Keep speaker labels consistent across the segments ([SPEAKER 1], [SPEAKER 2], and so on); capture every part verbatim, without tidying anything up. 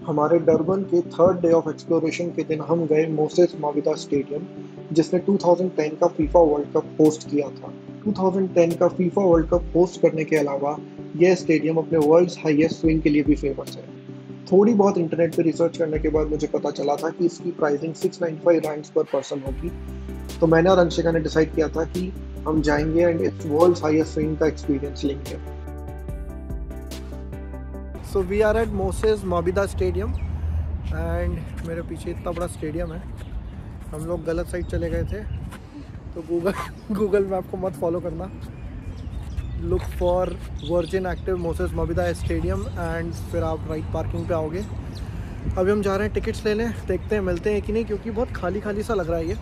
[SPEAKER 1] हमारे डरबन के third day of exploration के दिन हम गए मोसेस माविदा स्टेडियम, जिसने दो हज़ार दस का फीफा वर्ल्ड कप होस्ट किया था। दो हज़ार दस का फीफा वर्ल्ड कप होस्ट करने के अलावा यह स्टेडियम अपने वर्ल्ड्स हाईएस्ट स्विंग के लिए भी फेमस है। थोड़ी बहुत इंटरनेट पे रिसर्च करने के बाद मुझे पता चला था कि इसकी प्राइसिंग छह सौ पचानवे रैंक्स पर पर्सन होगी। तो मैंने और अंशिका ने डिसाइड किया था कि हम जाएंगे एंड इस वर्ल्ड्स हाईएस्ट स्विंग का एक्सपीरियंस लेंगे। So we are at Moses Mabhida Stadium and मेरे पीछे इतना बड़ा स्टेडियम है। हम लोग गलत साइड चले गए थे, तो गूगल गूगल मैप को मत फॉलो करना। Look for Virgin Active Moses Mabhida Stadium and फिर आप राइट पार्किंग पे आओगे। अभी हम जा रहे हैं टिकट्स लेने, देखते हैं मिलते हैं कि नहीं, क्योंकि बहुत खाली खाली सा लग रहा है ये।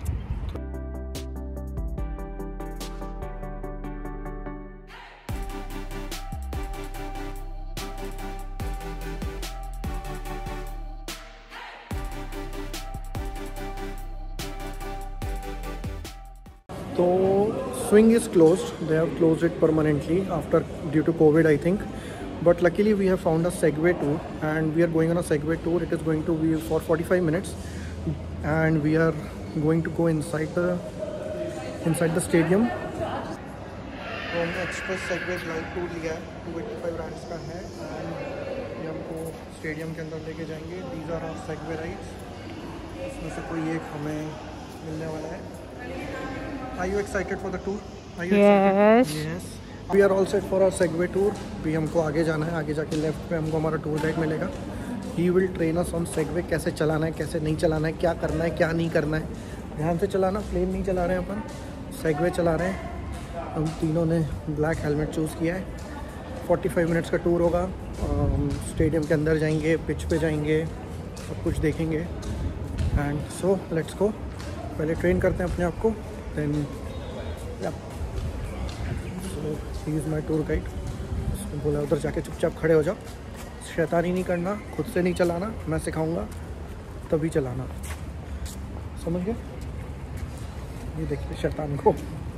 [SPEAKER 1] तो swing is closed. They have closed it permanently after due to COVID, I think. But luckily we have found a Segway tour and we are going on a Segway tour. It is going to be for forty-five minutes and we are going to go inside the inside the stadium. तो हमने express segue glide tour लिया है, to eighty five ranks का है and ये हमको stadium के अंदर लेके जाएंगे। These are our Segway rides, इसमें से कोई एक हमें मिलने वाला है। Are you excited for the tour? Are you
[SPEAKER 2] Yes.
[SPEAKER 1] excited? Yes. We are all set for our Segway tour. भी हमको आगे जाना है, आगे जाके लेफ्ट पे हमको हमारा टूर गाइड मिलेगा। He will train us on Segway, कैसे चलाना है, कैसे नहीं चलाना है, क्या करना है, क्या नहीं करना है। ध्यान से चलाना, प्लेन नहीं चला रहे हैं अपन, Segway चला रहे हैं। हम तीनों ने ब्लैक हेलमेट चूज़ किया है। पैंतालीस मिनट्स का टूर होगा। स्टेडियम के अंदर जाएंगे, पिच पे जाएंगे, सब कुछ देखेंगे एंड सो लेट्स गो। पहले ट्रेन करते हैं अपने आप को, then yeah, so he is my tour guide. उसने बोला उधर जाके चुपचाप खड़े हो जाओ, शैतानी नहीं करना, खुद से नहीं चलाना, मैं सिखाऊंगा तभी चलाना, समझ गए? ये देखिए शैतान को।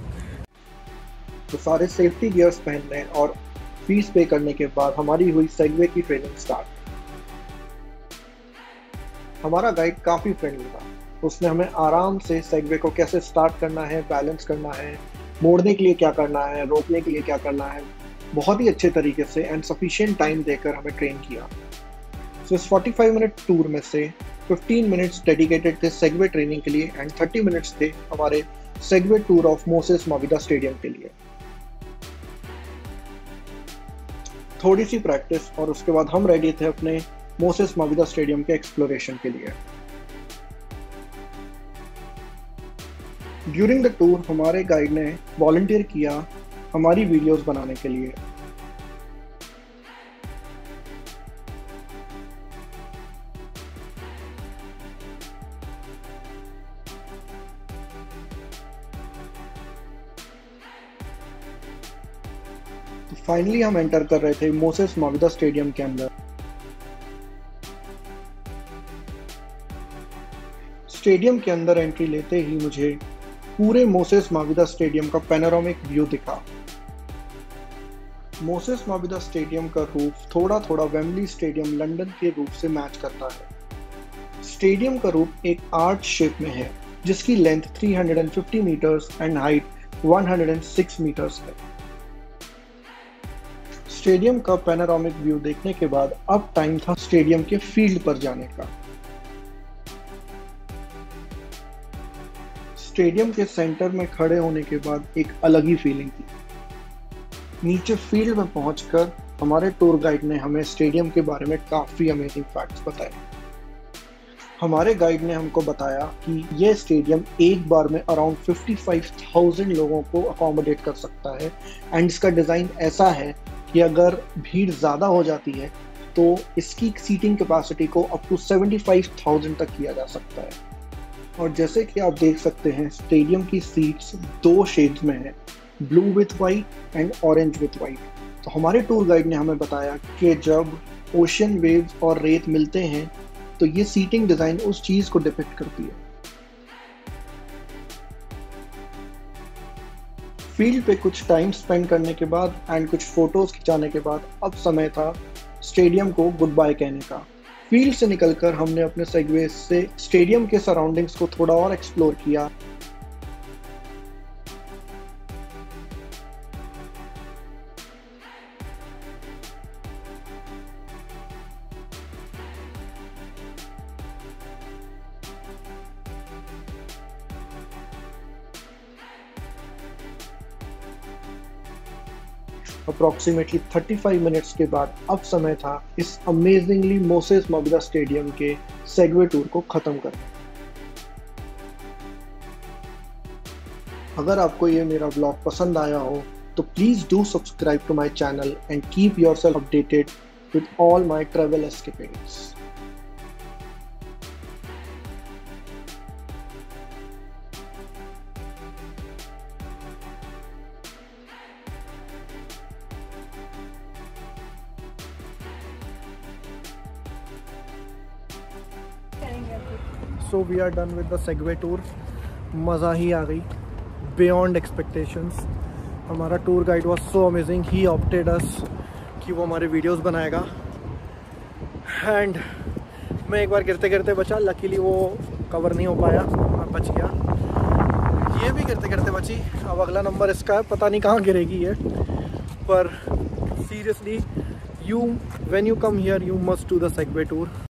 [SPEAKER 1] तो सारे सेफ्टी गियर्स पहनने और फीस पे करने के बाद हमारी हुई सेगवे की ट्रेनिंग स्टार्ट। हमारा गाइड काफ़ी फ्रेंडली था। उसने हमें आराम से सेगवे को कैसे स्टार्ट करना है, बैलेंस करना है, मोड़ने के लिए क्या करना है, रोकने के लिए क्या करना है, बहुत ही अच्छे तरीके से एंड सफिशिएंट टाइम देकर हमें ट्रेन किया। सो इस पैंतालीस मिनट टूर में से पंद्रह मिनट्स डेडिकेटेड थे सेगवे ट्रेनिंग के लिए एंड तीस मिनट्स थे हमारे Segway tour of Moses Mabhida Stadium के लिए। थोड़ी सी प्रैक्टिस और उसके बाद हम रेडी थे अपने मोसेस माविदा स्टेडियम के एक्सप्लोरेशन के लिए। ड्यूरिंग द टूर हमारे गाइड ने वॉलंटियर किया हमारी वीडियोस बनाने के लिए। तो फाइनली हम एंटर कर रहे थे मोसेस माविदा स्टेडियम के अंदर। स्टेडियम के अंदर एंट्री लेते ही मुझे पूरे मोसेस माविदा स्टेडियम का पैनोरामिक व्यू दिखा। मोसेस माविदा स्टेडियम का रूफ थोड़ा थोड़ा वेम्बली स्टेडियम लंदन के रूफ से मैच करता है। स्टेडियम का रूफ एक आर्च शेप में है जिसकी लेंथ तीन सौ पचास मीटर्स एंड हाइट एक सौ छह मीटर्स है। स्टेडियम का पैनोरामिक व्यू देखने के बाद अब टाइम था स्टेडियम के फील्ड पर जाने का। स्टेडियम के सेंटर में खड़े होने के बाद एक अलग ही फीलिंग थी। नीचे फील्ड में पहुंचकर हमारे टूर गाइड ने हमें स्टेडियम के बारे में काफ़ी अमेजिंग फैक्ट्स बताए। हमारे गाइड ने हमको बताया कि यह स्टेडियम एक बार में अराउंड पचपन हज़ार लोगों को अकोमोडेट कर सकता है एंड इसका डिज़ाइन ऐसा है कि अगर भीड़ ज़्यादा हो जाती है तो इसकी सीटिंग कैपेसिटी को अप टू पचहत्तर हज़ार तक किया जा सकता है। और जैसे कि आप देख सकते हैं स्टेडियम की सीट्स दो शेड्स में है, blue with white and orange with white. तो हमारे टूर गाइड ने हमें बताया कि जब ओशियन वेव्स और रेत मिलते हैं तो ये सीटिंग डिज़ाइन उस चीज़ को डिपिक्ट करती है। फील्ड पे कुछ टाइम स्पेंड करने के बाद एंड कुछ फोटोज़ खिंचाने के बाद अब समय था स्टेडियम को गुड बाय कहने का। फील्ड से निकलकर हमने अपने सेगवे से स्टेडियम के सराउंडिंग्स को थोड़ा और एक्सप्लोर किया। अप्रॉक्सीमेटली पैंतीस मिनट्स के बाद अब समय था इस अमेजिंगली मोसेस मबदा स्टेडियम के सेगवे टूर को खत्म करना। अगर आपको ये मेरा व्लॉग पसंद आया हो तो please do subscribe to my channel and keep yourself updated with all my travel escapades. So we are done with the Segway tour. मज़ा ही आ गई, बियॉन्ड एक्सपेक्टेशंस। हमारा tour guide was so amazing, he opted us कि वो हमारे videos बनाएगा। And मैं एक बार गिरते गिरते बचा, लकीली वो कवर नहीं हो पाया, मैं बच गया। ये भी गिरते गिरते बची। अब अगला नंबर इसका है, पता नहीं कहाँ गिरेगी ये, पर seriously you when you come here you must do the Segway tour.